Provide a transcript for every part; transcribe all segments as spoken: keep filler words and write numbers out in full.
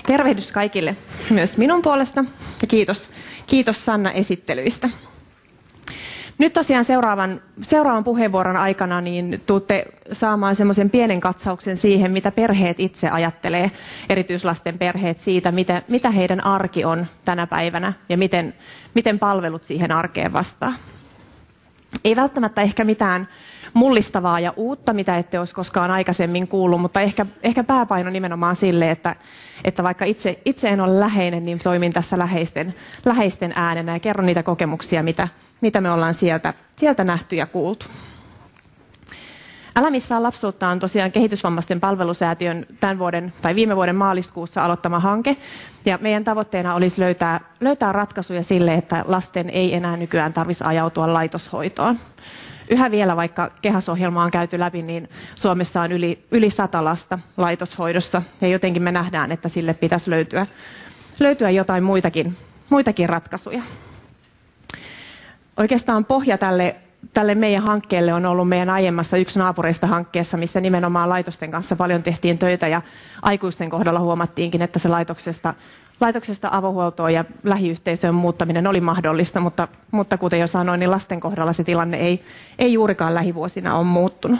Tervehdys kaikille myös minun puolesta ja kiitos, kiitos Sanna esittelyistä. Nyt tosiaan seuraavan, seuraavan puheenvuoron aikana niin tuutte saamaan semmoisen pienen katsauksen siihen, mitä perheet itse ajattelee, erityislasten perheet siitä, mitä, mitä heidän arki on tänä päivänä ja miten, miten palvelut siihen arkeen vastaa. Ei välttämättä ehkä mitään mullistavaa ja uutta, mitä ette olisi koskaan aikaisemmin kuullut, mutta ehkä, ehkä pääpaino nimenomaan sille, että, että vaikka itse, itse en ole läheinen, niin toimin tässä läheisten, läheisten äänenä ja kerron niitä kokemuksia, mitä, mitä me ollaan sieltä, sieltä nähty ja kuultu. Älä missään lapsuutta on tosiaan Kehitysvammaisten palvelusäätiön tämän vuoden tai viime vuoden maaliskuussa aloittama hanke. Ja meidän tavoitteena olisi löytää, löytää ratkaisuja sille, että lasten ei enää nykyään tarvitsisi ajautua laitoshoitoon. Yhä vielä, vaikka KEHAS-ohjelma on käyty läpi, niin Suomessa on yli, yli sata lasta laitoshoidossa. Ja jotenkin me nähdään, että sille pitäisi löytyä, löytyä jotain muitakin, muitakin ratkaisuja. Oikeastaan pohja tälle, tälle meidän hankkeelle on ollut meidän aiemmassa yksi naapureista hankkeessa, missä nimenomaan laitosten kanssa paljon tehtiin töitä. Ja aikuisten kohdalla huomattiinkin, että se laitoksesta, laitoksesta avohuoltoon ja lähiyhteisöön muuttaminen oli mahdollista, mutta, mutta kuten jo sanoin, niin lasten kohdalla se tilanne ei, ei juurikaan lähivuosina ole muuttunut.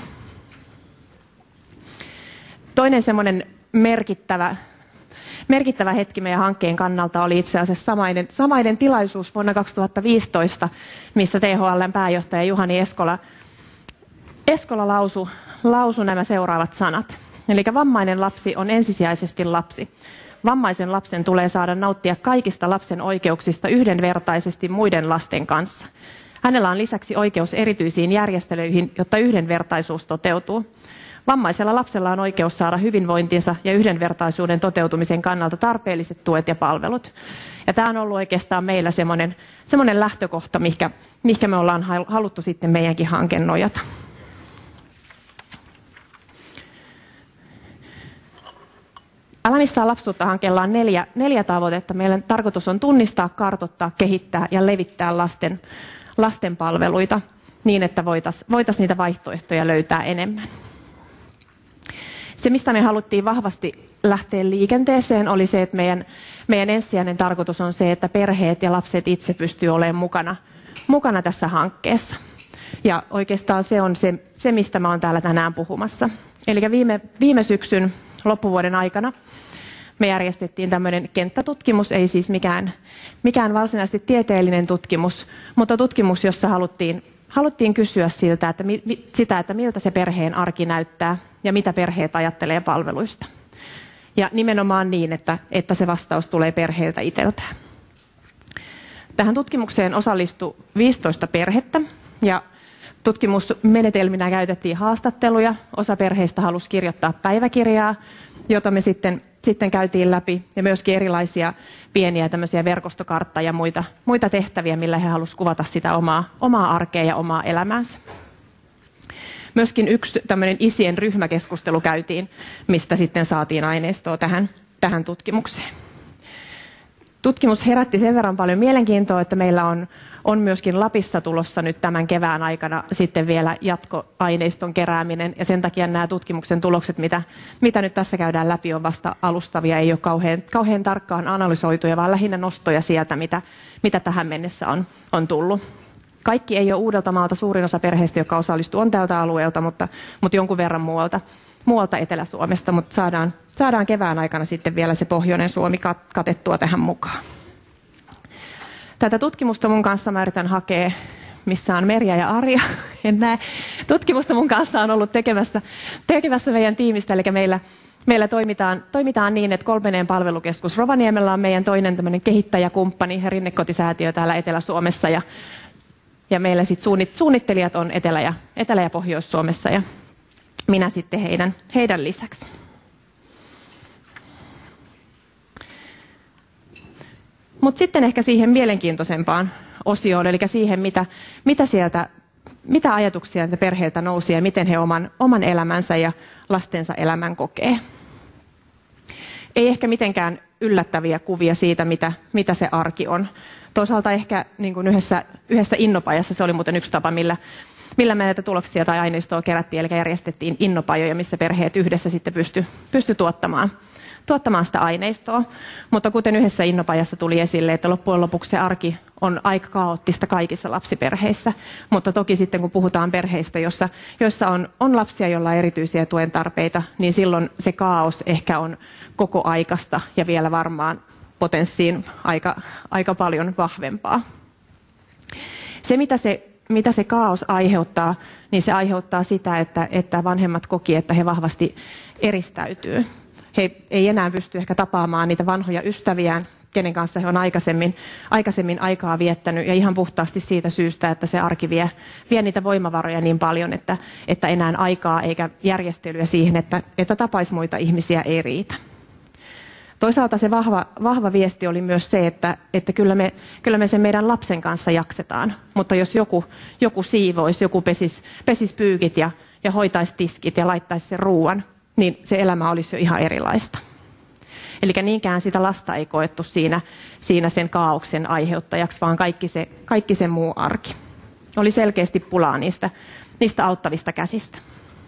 Toinen semmoinen merkittävä, merkittävä hetki meidän hankkeen kannalta oli itse asiassa samainen, samainen tilaisuus vuonna kaksituhattaviisitoista, missä T H L:n pääjohtaja Juhani Eskola, Eskola lausui, lausui nämä seuraavat sanat. Eli vammainen lapsi on ensisijaisesti lapsi. Vammaisen lapsen tulee saada nauttia kaikista lapsen oikeuksista yhdenvertaisesti muiden lasten kanssa. Hänellä on lisäksi oikeus erityisiin järjestelyihin, jotta yhdenvertaisuus toteutuu. Vammaisella lapsella on oikeus saada hyvinvointinsa ja yhdenvertaisuuden toteutumisen kannalta tarpeelliset tuet ja palvelut. Ja tämä on ollut oikeastaan meillä semmoinen, semmoinen lähtökohta, mihinkä, mihinkä me ollaan haluttu sitten meidänkin hanke nojata. Älä missään lapsuutta -hankkeella on neljä, neljä tavoitetta. Meidän tarkoitus on tunnistaa, kartoittaa, kehittää ja levittää lasten, lasten palveluita niin, että voitaisiin voitais niitä vaihtoehtoja löytää enemmän. Se, mistä me haluttiin vahvasti lähteä liikenteeseen, oli se, että meidän, meidän ensisijainen tarkoitus on se, että perheet ja lapset itse pystyvät olemaan mukana, mukana tässä hankkeessa. Ja oikeastaan se on se, se mistä mä oon täällä tänään puhumassa. Eli viime, viime syksyn loppuvuoden aikana me järjestettiin tämmöinen kenttätutkimus, ei siis mikään, mikään varsinaisesti tieteellinen tutkimus, mutta tutkimus, jossa haluttiin, haluttiin kysyä siltä, että mi, sitä, että miltä se perheen arki näyttää ja mitä perheet ajattelee palveluista. Ja nimenomaan niin, että, että se vastaus tulee perheeltä itseltään. Tähän tutkimukseen osallistui viisitoista perhettä ja tutkimusmenetelminä käytettiin haastatteluja. Osa perheistä halusi kirjoittaa päiväkirjaa, jota me sitten, sitten käytiin läpi, ja myöskin erilaisia pieniä tämmöisiä verkostokarttaa ja muita, muita tehtäviä, millä he halusivat kuvata sitä omaa, omaa arkea ja omaa elämäänsä. Myöskin yksi tämmöinen isien ryhmäkeskustelu käytiin, mistä sitten saatiin aineistoa tähän, tähän tutkimukseen. Tutkimus herätti sen verran paljon mielenkiintoa, että meillä on, on myöskin Lapissa tulossa nyt tämän kevään aikana sitten vielä jatkoaineiston kerääminen. Ja sen takia nämä tutkimuksen tulokset, mitä, mitä nyt tässä käydään läpi, on vasta alustavia, ei ole kauhean, kauhean tarkkaan analysoituja, vaan lähinnä nostoja sieltä, mitä, mitä tähän mennessä on, on tullut. Kaikki ei ole Uudeltamaalta, suurin osa perheistä, jotka osallistuu, on tältä alueelta, mutta, mutta jonkun verran muualta, muualta Etelä-Suomesta, mutta saadaan, saadaan kevään aikana sitten vielä se pohjoinen Suomi katettua tähän mukaan. Tätä tutkimusta mun kanssa mä yritän hakea, missä on Merja ja Arja, en näe. Tutkimusta mun kanssa on ollut tekemässä, tekemässä meidän tiimistä, eli meillä, meillä toimitaan, toimitaan niin, että Kolmeneen palvelukeskus Rovaniemellä on meidän toinen tämmöinen kehittäjäkumppani, Rinnekotisäätiö täällä Etelä-Suomessa, ja, ja meillä sit suunnit, suunnittelijat on Etelä- ja, Etelä- ja Pohjois-Suomessa, ja minä sitten heidän, heidän lisäksi. Mutta sitten ehkä siihen mielenkiintoisempaan osioon, eli siihen, mitä, mitä, sieltä, mitä ajatuksia sieltä perheeltä nousi ja miten he oman, oman elämänsä ja lastensa elämän kokee. Ei ehkä mitenkään yllättäviä kuvia siitä, mitä, mitä se arki on. Toisaalta ehkä niin kuin yhdessä, yhdessä innopajassa, se oli muuten yksi tapa, millä, millä me näitä tuloksia tai aineistoa kerättiin, eli järjestettiin innopajoja, missä perheet yhdessä sitten pysty, pysty tuottamaan, tuottamaan sitä aineistoa. Mutta kuten yhdessä innopajassa tuli esille, että loppujen lopuksi se arki on aika kaoottista kaikissa lapsiperheissä. Mutta toki sitten kun puhutaan perheistä, jossa, joissa on, on lapsia, joilla on erityisiä tuen tarpeita, niin silloin se kaos ehkä on koko aikasta ja vielä varmaan potenssiin aika, aika paljon vahvempaa. Se, mitä se, mitä se kaos aiheuttaa, niin se aiheuttaa sitä, että, että vanhemmat koki, että he vahvasti eristäytyy. He ei enää pysty ehkä tapaamaan niitä vanhoja ystäviään, kenen kanssa he on aikaisemmin, aikaisemmin aikaa viettänyt, ja ihan puhtaasti siitä syystä, että se arki vie, vie niitä voimavaroja niin paljon, että, että enää aikaa eikä järjestelyä siihen, että, että tapaisi muita ihmisiä ei riitä. Toisaalta se vahva, vahva viesti oli myös se, että, että kyllä, me, kyllä me sen meidän lapsen kanssa jaksetaan, mutta jos joku, joku siivoisi, joku pesisi, pesisi pyykit ja, ja hoitaisi tiskit ja laittaisi sen ruuan, niin se elämä olisi jo ihan erilaista. Eli niinkään sitä lasta ei koettu siinä, siinä sen kaaoksen aiheuttajaksi, vaan kaikki se, kaikki se muu arki. Oli selkeästi pulaa niistä, niistä auttavista käsistä.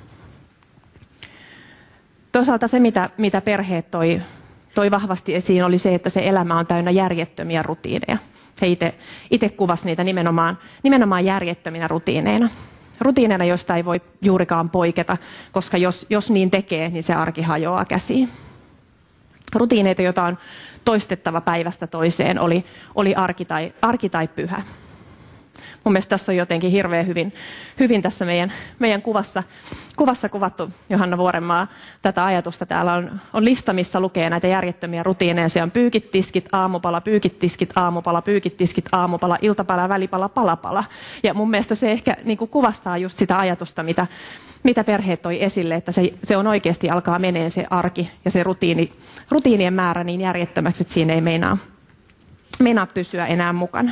Toisaalta se, mitä, mitä perheet toi, toi vahvasti esiin, oli se, että se elämä on täynnä järjettömiä rutiineja. He itse kuvasi niitä nimenomaan, nimenomaan järjettöminä rutiineina. Rutiineina, joista ei voi juurikaan poiketa, koska jos, jos niin tekee, niin se arki hajoaa käsiin. Rutiineita, joita on toistettava päivästä toiseen, oli, oli arki, tai, arki tai pyhä. Mun mielestä tässä on jotenkin hirveän hyvin, hyvin tässä meidän, meidän kuvassa, kuvassa kuvattu, Johanna Vuorenmaa, tätä ajatusta. Täällä on, on lista, missä lukee näitä järjettömiä rutiineja. Se on pyykit, tiskit, aamupala, pyykit, tiskit, aamupala, pyykit, tiskit, aamupala, iltapala, välipala, palapala. Ja mun mielestä se ehkä niin kuin kuvastaa just sitä ajatusta, mitä, mitä perheet toi esille, että se, se on oikeasti alkaa meneen se arki ja se rutiini, rutiinien määrä niin järjettömäksi, että siinä ei meinaa, meinaa pysyä enää mukana.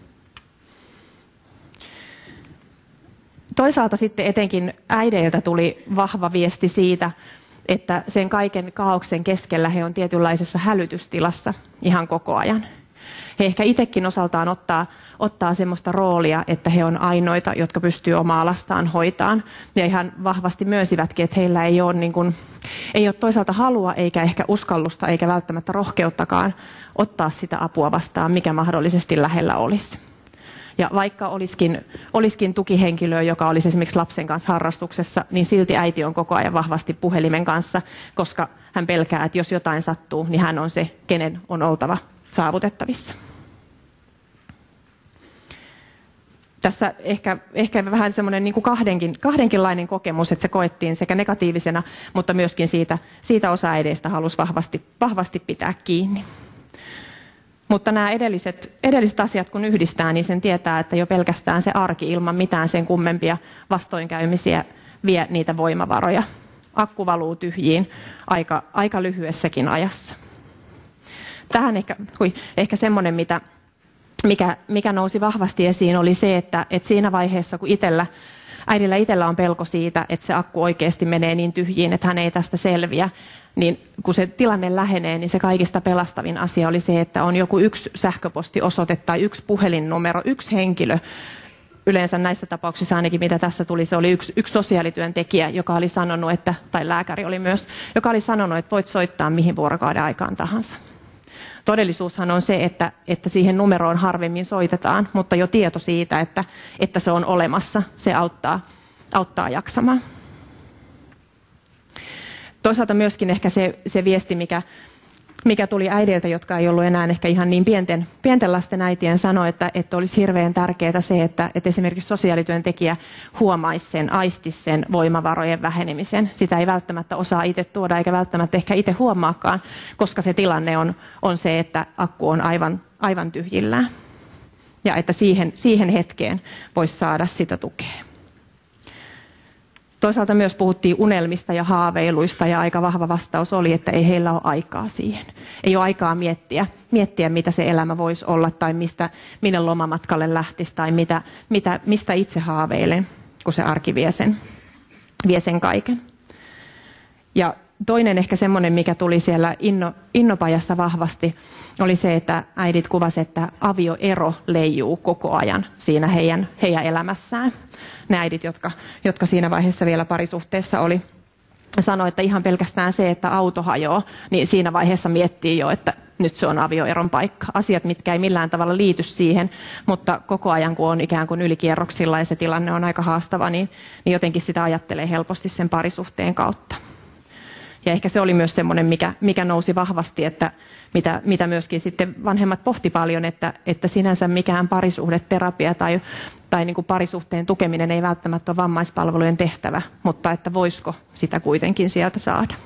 Toisaalta sitten etenkin äideiltä tuli vahva viesti siitä, että sen kaiken kaaoksen keskellä he on tietynlaisessa hälytystilassa ihan koko ajan. He ehkä itsekin osaltaan ottaa, ottaa semmoista roolia, että he on ainoita, jotka pystyy omaa lastaan hoitaan. Ja ihan vahvasti myönsivätkin, että heillä ei ole, niin kuin, ei ole toisaalta halua eikä ehkä uskallusta eikä välttämättä rohkeuttakaan ottaa sitä apua vastaan, mikä mahdollisesti lähellä olisi. Ja vaikka olisikin, olisikin tukihenkilö, joka olisi esimerkiksi lapsen kanssa harrastuksessa, niin silti äiti on koko ajan vahvasti puhelimen kanssa, koska hän pelkää, että jos jotain sattuu, niin hän on se, kenen on oltava saavutettavissa. Tässä ehkä, ehkä vähän semmoinen niin kuin kahdenkin, kahdenkinlainen kokemus, että se koettiin sekä negatiivisena, mutta myöskin siitä, siitä osa äideistä halusi vahvasti, vahvasti pitää kiinni. Mutta nämä edelliset, edelliset asiat kun yhdistää, niin sen tietää, että jo pelkästään se arki ilman mitään sen kummempia vastoinkäymisiä vie niitä voimavaroja. Akku valuu tyhjiin aika, aika lyhyessäkin ajassa. Tähän ehkä, hui, ehkä semmoinen, mitä, mikä, mikä nousi vahvasti esiin, oli se, että, että siinä vaiheessa, kun itellä, äidillä itsellä on pelko siitä, että se akku oikeasti menee niin tyhjiin, että hän ei tästä selviä, niin kun se tilanne lähenee, niin se kaikista pelastavin asia oli se, että on joku yksi sähköpostiosoite tai yksi puhelinnumero, yksi henkilö. Yleensä näissä tapauksissa ainakin, mitä tässä tuli, se oli yksi, yksi sosiaalityöntekijä, joka oli sanonut, että, tai lääkäri oli myös, joka oli sanonut, että voit soittaa mihin vuorokauden aikaan tahansa. Todellisuushan on se, että, että siihen numeroon harvemmin soitetaan, mutta jo tieto siitä, että, että se on olemassa, se auttaa, auttaa jaksamaan. Toisaalta myöskin ehkä se, se viesti, mikä, mikä tuli äideiltä, jotka ei ollut enää ehkä ihan niin pienten, pienten lasten äitien, sanoi, että, että olisi hirveän tärkeää se, että, että esimerkiksi sosiaalityöntekijä huomaisi sen, aistisi sen voimavarojen vähenemisen. Sitä ei välttämättä osaa itse tuoda eikä välttämättä ehkä itse huomaakaan, koska se tilanne on, on se, että akku on aivan, aivan tyhjillään. Ja että siihen, siihen hetkeen voisi saada sitä tukea. Toisaalta myös puhuttiin unelmista ja haaveiluista ja aika vahva vastaus oli, että ei heillä ole aikaa siihen. Ei ole aikaa miettiä, miettiä mitä se elämä voisi olla tai mistä, minne lomamatkalle lähtisi tai mitä, mitä, mistä itse haaveilen, kun se arki vie sen, vie sen kaiken. Ja toinen ehkä semmoinen, mikä tuli siellä inno, innopajassa vahvasti, oli se, että äidit kuvasivat, että avioero leijuu koko ajan siinä heidän, heidän elämässään. Ne äidit, jotka, jotka siinä vaiheessa vielä parisuhteessa oli, sanoi, että ihan pelkästään se, että auto hajoaa, niin siinä vaiheessa miettii jo, että nyt se on avioeron paikka. Asiat, mitkä ei millään tavalla liity siihen, mutta koko ajan kun on ikään kuin ylikierroksilla ja se tilanne on aika haastava, niin, niin jotenkin sitä ajattelee helposti sen parisuhteen kautta. Ja ehkä se oli myös semmoinen, mikä, mikä nousi vahvasti, että mitä, mitä myöskin sitten vanhemmat pohti paljon, että, että sinänsä mikään parisuhdeterapia tai, tai niin kuin parisuhteen tukeminen ei välttämättä ole vammaispalvelujen tehtävä, mutta että voisiko sitä kuitenkin sieltä saada.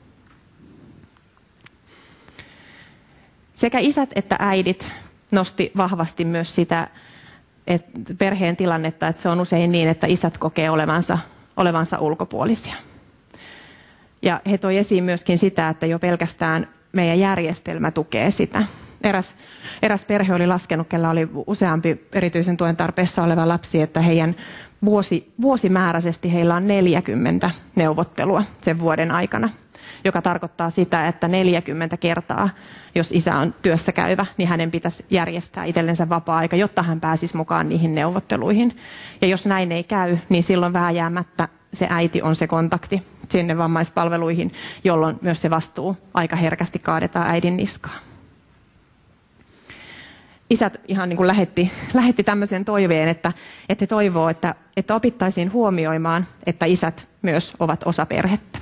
Sekä isät että äidit nosti vahvasti myös sitä että perheen tilannetta, että se on usein niin, että isät kokee olevansa, olevansa ulkopuolisia. Ja he toi esiin myöskin sitä, että jo pelkästään meidän järjestelmä tukee sitä. Eräs, eräs perhe oli laskenut, kellä oli useampi erityisen tuen tarpeessa oleva lapsi, että heidän vuosi, vuosimääräisesti heillä on neljäkymmentä neuvottelua sen vuoden aikana, joka tarkoittaa sitä, että neljäkymmentä kertaa, jos isä on työssä käyvä, niin hänen pitäisi järjestää itsellensä vapaa-aika, jotta hän pääsisi mukaan niihin neuvotteluihin. Ja jos näin ei käy, niin silloin vääjäämättä se äiti on se kontakti sinne vammaispalveluihin, jolloin myös se vastuu aika herkästi kaadetaan äidin niskaan. Isät ihan niin kuin lähetti, lähetti tämmöisen toiveen, että, että he toivoo, että, että opittaisiin huomioimaan, että isät myös ovat osa perhettä.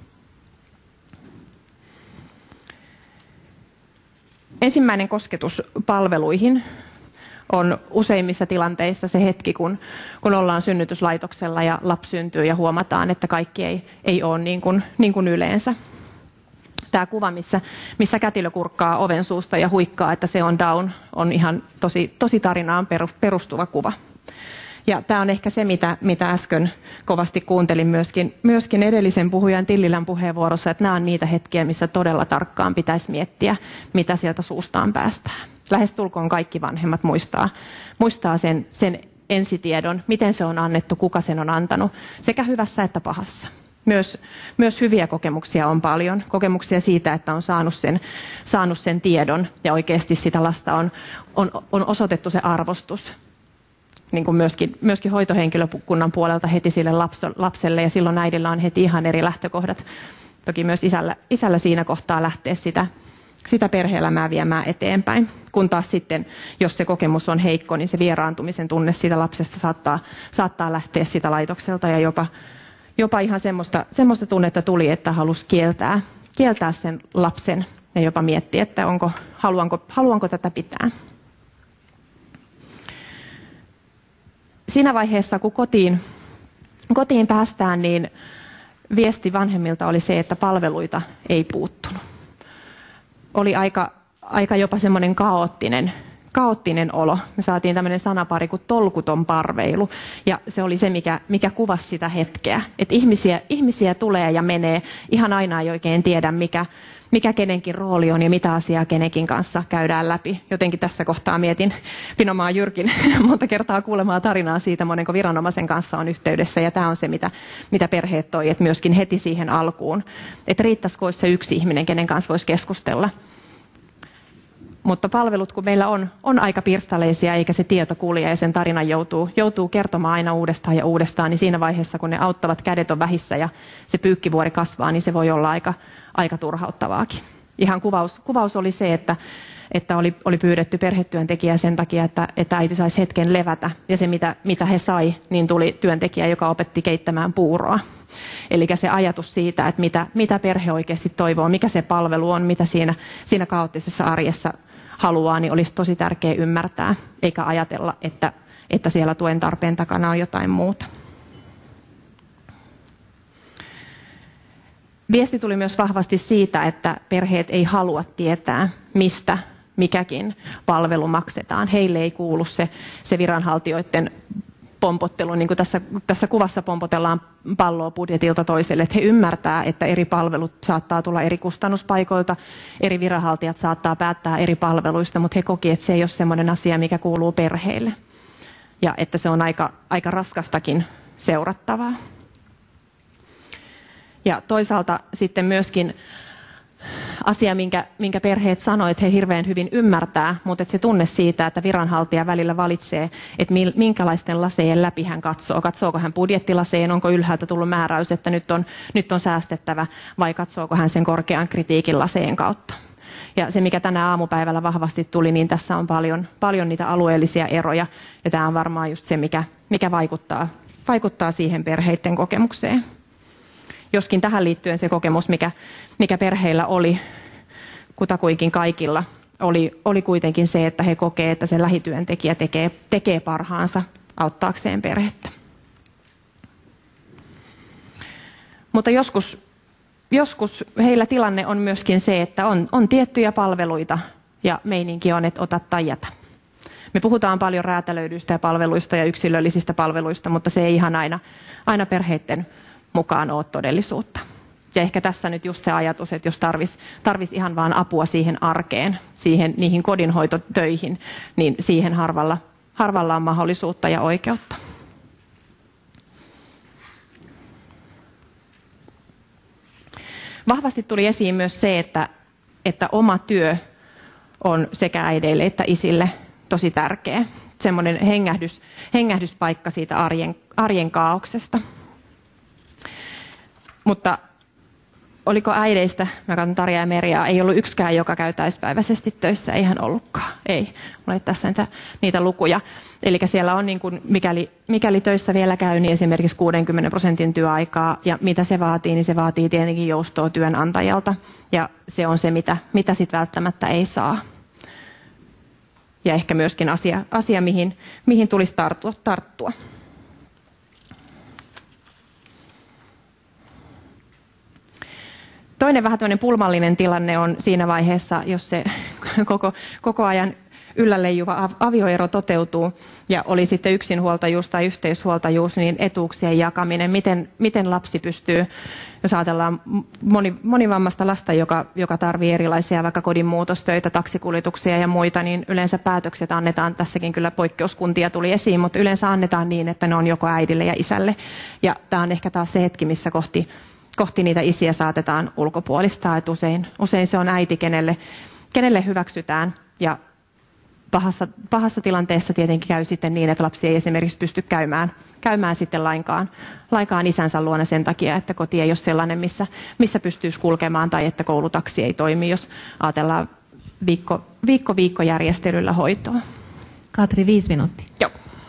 Ensimmäinen kosketus palveluihin on useimmissa tilanteissa se hetki, kun, kun ollaan synnytyslaitoksella ja lapsi syntyy ja huomataan, että kaikki ei, ei ole niin kuin, niin kuin yleensä. Tämä kuva, missä, missä kätilö kurkkaa oven suusta ja huikkaa, että se on down, on ihan tosi, tosi tarinaan perustuva kuva. Ja tämä on ehkä se, mitä, mitä äsken kovasti kuuntelin myöskin, myöskin edellisen puhujan Tillilän puheenvuorossa, että nämä on niitä hetkiä, missä todella tarkkaan pitäisi miettiä, mitä sieltä suustaan päästään. Lähestulkoon kaikki vanhemmat muistaa, muistaa sen, sen ensitiedon, miten se on annettu, kuka sen on antanut, sekä hyvässä että pahassa. Myös, myös hyviä kokemuksia on paljon, kokemuksia siitä, että on saanut sen, saanut sen tiedon ja oikeasti sitä lasta on, on, on osoitettu se arvostus. Niin kuin myöskin, myöskin hoitohenkilökunnan puolelta heti sille lapselle ja silloin äidillä on heti ihan eri lähtökohdat. Toki myös isällä, isällä siinä kohtaa lähteä sitä, sitä perhe-elämää viemään eteenpäin. Kun taas sitten, jos se kokemus on heikko, niin se vieraantumisen tunne siitä lapsesta saattaa, saattaa lähteä sitä laitokselta ja jopa, jopa ihan semmoista, semmoista tunnetta tuli, että halusi kieltää, kieltää sen lapsen ja jopa miettiä, että onko, haluanko, haluanko tätä pitää. Siinä vaiheessa, kun kotiin, kotiin päästään, niin viesti vanhemmilta oli se, että palveluita ei puuttunut. Oli aika, aika jopa semmoinen kaoottinen, kaoottinen olo. Me saatiin tämmöinen sanapari kuin tolkuton parveilu, ja se oli se, mikä, mikä kuvasi sitä hetkeä. Että ihmisiä, ihmisiä tulee ja menee, ihan aina ei oikein tiedä, mikä, mikä kenenkin rooli on ja mitä asiaa kenenkin kanssa käydään läpi. Jotenkin tässä kohtaa mietin Pinomaan Jyrkin monta kertaa kuulemaa tarinaa siitä, monenko viranomaisen kanssa on yhteydessä. Ja tämä on se, mitä, mitä perheet toi, että myöskin heti siihen alkuun. Että riittäisikö se yksi ihminen, kenen kanssa voisi keskustella. Mutta palvelut, kun meillä on, on aika pirstaleisia, eikä se tieto kulje ja sen tarinan joutuu, joutuu kertomaan aina uudestaan ja uudestaan, niin siinä vaiheessa, kun ne auttavat kädet on vähissä ja se pyykkivuori kasvaa, niin se voi olla aika, aika turhauttavaakin. Ihan kuvaus, kuvaus oli se, että, että oli, oli pyydetty perhetyöntekijä sen takia, että, että äiti saisi hetken levätä. Ja se, mitä, mitä he sai, niin tuli työntekijä, joka opetti keittämään puuroa. Eli se ajatus siitä, että mitä, mitä perhe oikeasti toivoo, mikä se palvelu on, mitä siinä, siinä kaoottisessa arjessa haluaa, niin olisi tosi tärkeää ymmärtää, eikä ajatella, että, että siellä tuen tarpeen takana on jotain muuta. Viesti tuli myös vahvasti siitä, että perheet ei halua tietää, mistä mikäkin palvelu maksetaan. Heille ei kuulu se, se viranhaltijoiden pompottelu, niin kuin tässä, tässä kuvassa pompotellaan palloa budjetilta toiselle, että he ymmärtää, että eri palvelut saattaa tulla eri kustannuspaikoilta, eri viranhaltijat saattaa päättää eri palveluista, mutta he koki, että se ei ole sellainen asia, mikä kuuluu perheille. Ja että se on aika, aika raskastakin seurattavaa. Ja toisaalta sitten myöskin asia, minkä, minkä perheet sanoo, että he hirveän hyvin ymmärtää, mutta että se tunne siitä, että viranhaltija välillä valitsee, että minkälaisten lasejen läpi hän katsoo. Katsooko hän budjettilaseen, onko ylhäältä tullut määräys, että nyt on, nyt on säästettävä, vai katsooko hän sen korkean kritiikin laseen kautta. Ja se, mikä tänä aamupäivällä vahvasti tuli, niin tässä on paljon, paljon niitä alueellisia eroja, ja tämä on varmaan just se, mikä, mikä vaikuttaa, vaikuttaa siihen perheiden kokemukseen. Joskin tähän liittyen se kokemus, mikä, mikä perheillä oli, kutakuinkin kaikilla, oli, oli kuitenkin se, että he kokee, että se lähityöntekijä tekee, tekee parhaansa auttaakseen perhettä. Mutta joskus, joskus heillä tilanne on myöskin se, että on, on tiettyjä palveluita ja meininki on, että ota tai jätä. Me puhutaan paljon räätälöidyistä ja palveluista ja yksilöllisistä palveluista, mutta se ei ihan aina, aina perheiden mukaan ole todellisuutta. Ja ehkä tässä nyt just se ajatus, että jos tarvisi tarvis ihan vaan apua siihen arkeen, siihen, niihin kodinhoitotöihin, niin siihen harvalla, harvalla on mahdollisuutta ja oikeutta. Vahvasti tuli esiin myös se, että, että oma työ on sekä äideille että isille tosi tärkeä. Semmoinen hengähdys, hengähdyspaikka siitä arjen, arjen kaauksesta. Mutta oliko äideistä, mä katson Tarja ja Merjaa, ei ollut yksikään, joka käy täyspäiväisesti töissä, ei hän ollutkaan. Ei, mulla ei tässä niitä, niitä lukuja. Eli siellä on, niin kuin, mikäli, mikäli töissä vielä käy, niin esimerkiksi kuudenkymmenen prosentin työaikaa, ja mitä se vaatii, niin se vaatii tietenkin joustoa työnantajalta, ja se on se, mitä, mitä sitten välttämättä ei saa. Ja ehkä myöskin asia, asia mihin, mihin tulisi tarttua. tarttua. Toinen vähän tämmöinen pulmallinen tilanne on siinä vaiheessa, jos se koko, koko ajan ylläleijuva avioero toteutuu ja oli sitten yksinhuoltajuus tai yhteishuoltajuus, niin etuuksien jakaminen, miten, miten lapsi pystyy, jos ajatellaan moni, monivammaista lasta, joka, joka tarvitsee erilaisia vaikka kodin muutostöitä, taksikuljetuksia ja muita, niin yleensä päätökset annetaan, tässäkin kyllä poikkeuskuntia tuli esiin, mutta yleensä annetaan niin, että ne on joko äidille ja isälle. Ja tämä on ehkä taas se hetki, missä kohti Kohti niitä isiä saatetaan ulkopuolistaa, että usein, usein se on äiti, kenelle, kenelle hyväksytään. Ja pahassa, pahassa tilanteessa tietenkin käy sitten niin, että lapsi ei esimerkiksi pysty käymään, käymään sitten lainkaan, lainkaan isänsä luona sen takia, että koti ei ole sellainen, missä, missä pystyisi kulkemaan tai että koulutaksi ei toimi, jos ajatellaan viikko, viikko viikkojärjestelyllä hoitoa. Katri, viisi minuuttia. Joo.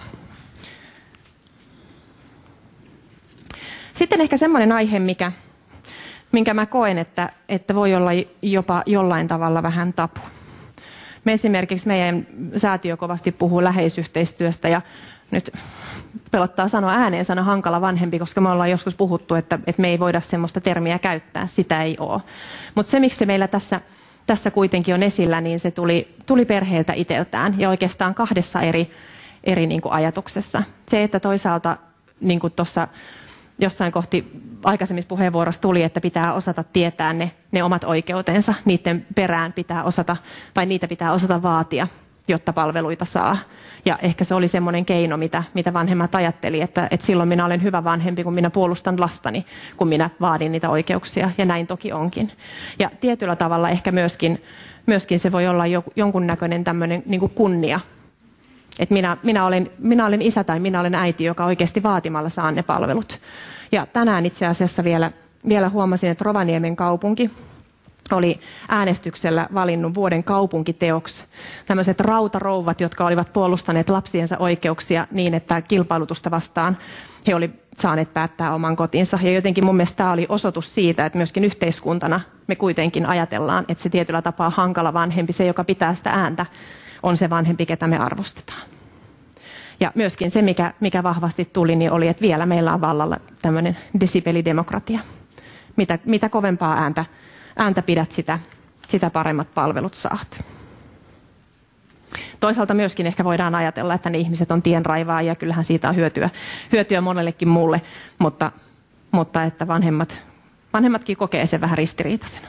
Sitten ehkä semmoinen aihe, mikä, minkä mä koen, että, että voi olla jopa jollain tavalla vähän tabu. Me esimerkiksi meidän säätiö kovasti puhuu läheisyhteistyöstä ja nyt pelottaa sanoa ääneen sana hankala vanhempi, koska me ollaan joskus puhuttu, että, että me ei voida semmoista termiä käyttää, sitä ei ole. Mutta se, miksi se meillä tässä, tässä kuitenkin on esillä, niin se tuli, tuli perheeltä itseltään ja oikeastaan kahdessa eri, eri niin kuin ajatuksessa. Se, että toisaalta niin kuin tuossa jossain kohti aikaisemmissa puheenvuorossa tuli, että pitää osata tietää ne, ne omat oikeutensa, niiden perään pitää osata, tai niitä pitää osata vaatia, jotta palveluita saa. Ja ehkä se oli semmoinen keino, mitä, mitä vanhemmat ajatteli, että, että silloin minä olen hyvä vanhempi, kun minä puolustan lastani, kun minä vaadin niitä oikeuksia, ja näin toki onkin. Ja tietyllä tavalla ehkä myöskin, myöskin se voi olla jonkunnäköinen tämmöinen niin kuin kunnia, että minä, minä, olen, minä olen isä tai minä olen äiti, joka oikeasti vaatimalla saa ne palvelut. Ja tänään itse asiassa vielä, vielä huomasin, että Rovaniemen kaupunki oli äänestyksellä valinnut vuoden kaupunkiteoksi tämmöiset rautarouvat, jotka olivat puolustaneet lapsiensa oikeuksia niin, että kilpailutusta vastaan he olivat saaneet päättää oman kotinsa. Ja jotenkin mun mielestä tämä oli osoitus siitä, että myöskin yhteiskuntana me kuitenkin ajatellaan, että se tietyllä tapaa hankala vanhempi, se joka pitää sitä ääntä, on se vanhempi, ketä me arvostetaan. Ja myöskin se, mikä, mikä vahvasti tuli, niin oli, että vielä meillä on vallalla tämmöinen desibelidemokratia. Mitä, mitä kovempaa ääntä, ääntä pidät, sitä, sitä paremmat palvelut saat. Toisaalta myöskin ehkä voidaan ajatella, että ne ihmiset on tienraivaajia, ja kyllähän siitä on hyötyä, hyötyä monellekin muulle, mutta, mutta että vanhemmat, vanhemmatkin kokee sen vähän ristiriitaisena.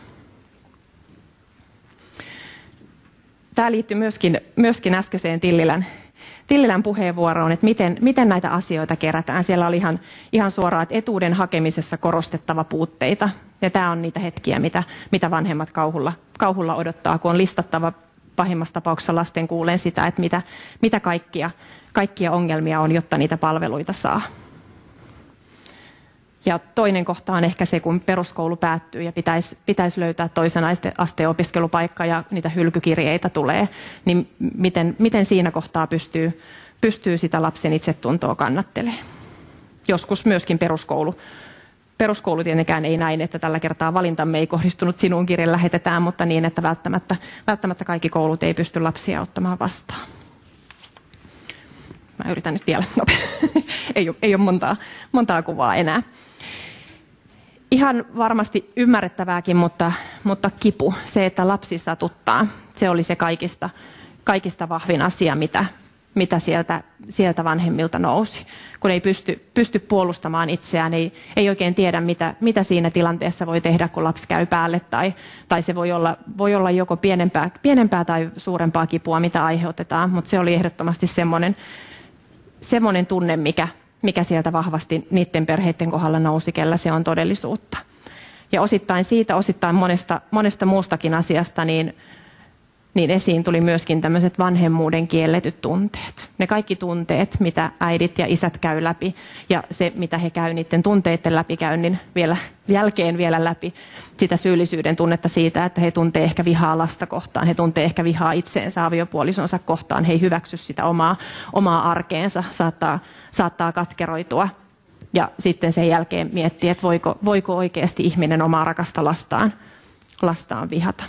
Tämä liittyy myöskin, myöskin äskeiseen Tillilän, Tillilän puheenvuoroon, että miten, miten näitä asioita kerätään. Siellä oli ihan, ihan suoraan, että etuuden hakemisessa korostettava puutteita. Ja tämä on niitä hetkiä, mitä, mitä vanhemmat kauhulla, kauhulla odottaa, kun on listattava pahimmassa tapauksessa lasten kuuleen sitä, että mitä, mitä kaikkia, kaikkia ongelmia on, jotta niitä palveluita saa. Ja toinen kohta on ehkä se, kun peruskoulu päättyy ja pitäisi, pitäisi löytää toisen asteen opiskelupaikka ja niitä hylkykirjeitä tulee, niin miten, miten siinä kohtaa pystyy, pystyy sitä lapsen itsetuntoa kannattelemaan. Joskus myöskin peruskoulu. Peruskoulu tietenkään ei näin, että tällä kertaa valintamme ei kohdistunut sinuun, kirje lähetetään, mutta niin, että välttämättä, välttämättä kaikki koulut ei pysty lapsia ottamaan vastaan. Mä yritän nyt vielä. No, ei, ole, ei ole montaa, montaa kuvaa enää. Ihan varmasti ymmärrettävääkin, mutta, mutta kipu, se, että lapsi satuttaa, se oli se kaikista, kaikista vahvin asia, mitä, mitä sieltä, sieltä vanhemmilta nousi. Kun ei pysty, pysty puolustamaan itseään, ei, ei oikein tiedä, mitä, mitä siinä tilanteessa voi tehdä, kun lapsi käy päälle, tai, tai se voi olla, voi olla joko pienempää, pienempää tai suurempaa kipua, mitä aiheutetaan, mutta se oli ehdottomasti semmoinen, semmoinen tunne, mikä, mikä sieltä vahvasti niiden perheiden kohdalla nousi, kellä se on todellisuutta. Ja osittain siitä, osittain monesta, monesta muustakin asiasta, niin, niin esiin tuli myöskin tämmöiset vanhemmuuden kielletyt tunteet. Ne kaikki tunteet, mitä äidit ja isät käy läpi, ja se, mitä he käy niiden tunteiden läpikäynnin vielä, jälkeen vielä läpi, sitä syyllisyyden tunnetta siitä, että he tuntee ehkä vihaa lasta kohtaan, he tuntee ehkä vihaa itseensä, aviopuolisonsa kohtaan, he ei hyväksy sitä omaa, omaa arkeensa, saattaa, saattaa katkeroitua. Ja sitten sen jälkeen miettii, että voiko, voiko oikeasti ihminen omaa rakasta lastaan, lastaan vihata.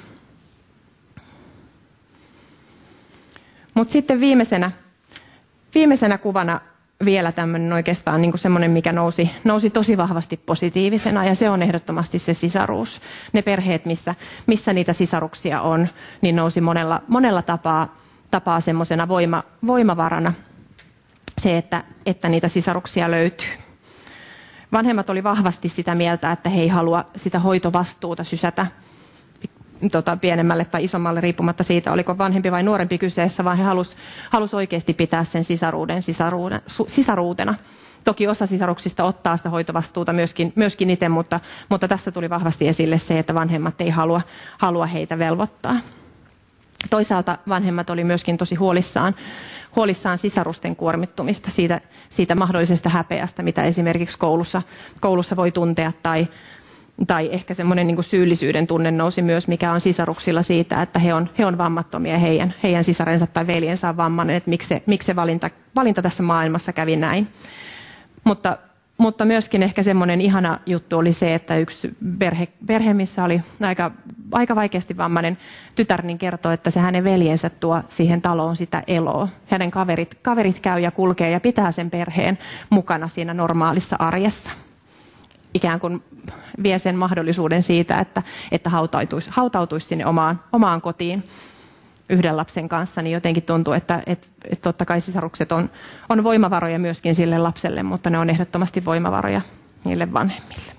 Mutta sitten viimeisenä, viimeisenä kuvana vielä tämmöinen oikeastaan niin kuin semmoinen, mikä nousi, nousi tosi vahvasti positiivisena, ja se on ehdottomasti se sisaruus. Ne perheet, missä, missä niitä sisaruksia on, niin nousi monella, monella tapaa, tapaa semmoisena voima, voimavarana se, että, että niitä sisaruksia löytyy. Vanhemmat oli vahvasti sitä mieltä, että he ei halua sitä hoitovastuuta sysätä Tota, pienemmälle tai isommalle, riippumatta siitä, oliko vanhempi vai nuorempi kyseessä, vaan he halusi halus oikeasti pitää sen sisaruuden, sisaruuden su, sisaruutena. Toki osa sisaruksista ottaa sitä hoitovastuuta myöskin, myöskin itse, mutta, mutta tässä tuli vahvasti esille se, että vanhemmat ei halua, halua heitä velvoittaa. Toisaalta vanhemmat oli myöskin tosi huolissaan, huolissaan sisarusten kuormittumista, siitä, siitä mahdollisesta häpeästä, mitä esimerkiksi koulussa, koulussa voi tuntea, tai Tai ehkä semmoinen niin kuin syyllisyyden tunne nousi myös, mikä on sisaruksilla siitä, että he on, he on vammattomia ja heidän, heidän sisarensa tai veljensä on vammainen, että miksi se, miksi se valinta, valinta tässä maailmassa kävi näin. Mutta, mutta myöskin ehkä semmoinen ihana juttu oli se, että yksi perhe, perhe missä oli aika, aika vaikeasti vammainen tytär, niin kertoi, että se hänen veljensä tuo siihen taloon sitä eloa. Hänen kaverit, kaverit käy ja kulkee ja pitää sen perheen mukana siinä normaalissa arjessa. Ikään kuin vie sen mahdollisuuden siitä, että, että hautautuisi, hautautuisi sinne omaan, omaan kotiin yhden lapsen kanssa, niin jotenkin tuntuu, että, että, että totta kai sisarukset on, on voimavaroja myöskin sille lapselle, mutta ne on ehdottomasti voimavaroja niille vanhemmille.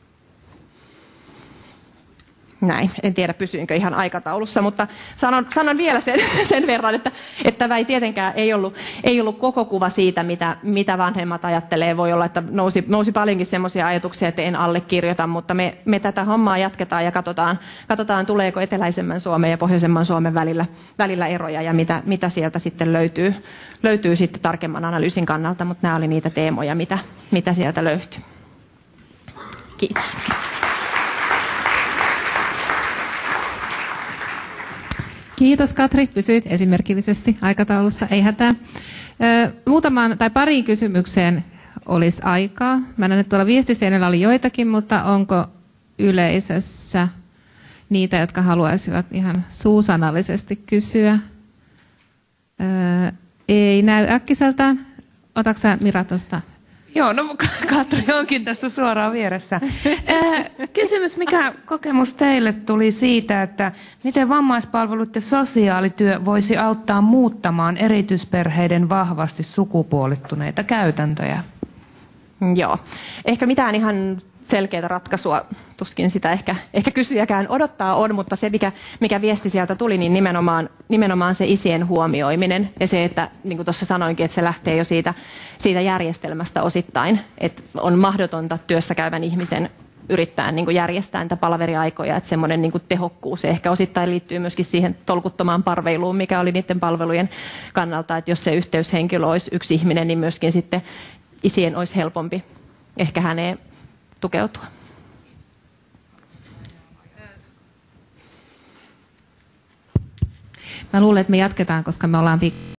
Näin, en tiedä pysyinkö ihan aikataulussa, mutta sanon, sanon vielä sen, sen verran, että, että tämä ei tietenkään ei ollut, ei ollut koko kuva siitä, mitä, mitä vanhemmat ajattelee. Voi olla, että nousi, nousi paljonkin sellaisia ajatuksia, että en allekirjoita, mutta me, me tätä hommaa jatketaan ja katsotaan, katsotaan, tuleeko eteläisemmän Suomen ja pohjoisemman Suomen välillä, välillä eroja ja mitä, mitä sieltä sitten löytyy, löytyy sitten tarkemman analyysin kannalta, mutta nämä oli niitä teemoja, mitä, mitä sieltä löytyy. Kiitos. Kiitos Katri, pysyit esimerkillisesti aikataulussa, ei hätää. Muutamaan tai pariin kysymykseen olisi aikaa. Mä näen, että tuolla viestiseinällä oli joitakin, mutta onko yleisössä niitä, jotka haluaisivat ihan suusanallisesti kysyä? Ei näy äkkiseltään. Otatko sä Mira tuosta? Joo, no Katri onkin tässä suoraan vieressä. Kysymys, mikä kokemus teille tuli siitä, että miten vammaispalvelut ja sosiaalityö voisi auttaa muuttamaan erityisperheiden vahvasti sukupuolittuneita käytäntöjä? Joo, ehkä mitään ihan selkeää ratkaisua, tuskin sitä ehkä, ehkä kysyjäkään odottaa on, mutta se mikä, mikä viesti sieltä tuli, niin nimenomaan, nimenomaan se isien huomioiminen ja se, että niin kuin tuossa sanoinkin, että se lähtee jo siitä, siitä järjestelmästä osittain, että on mahdotonta työssäkäyvän ihmisen yrittää niin kuin järjestää niitä palaveriaikoja, että semmoinen niin kuin tehokkuus ehkä osittain liittyy myöskin siihen tolkuttomaan parveiluun, mikä oli niiden palvelujen kannalta, että jos se yhteyshenkilö olisi yksi ihminen, niin myöskin sitten isien olisi helpompi ehkä häneen tukeutua. Mä luulen, että me jatketaan, koska me ollaan